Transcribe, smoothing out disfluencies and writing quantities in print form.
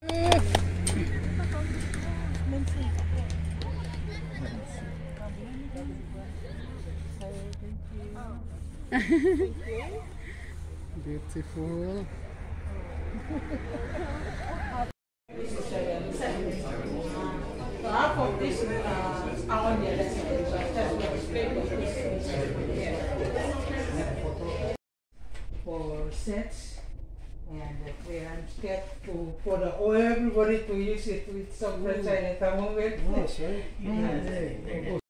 Beautiful. So half of this I want the for sets, and I'm scared for everybody to use it with some sunshine at the moment. Oh, sorry.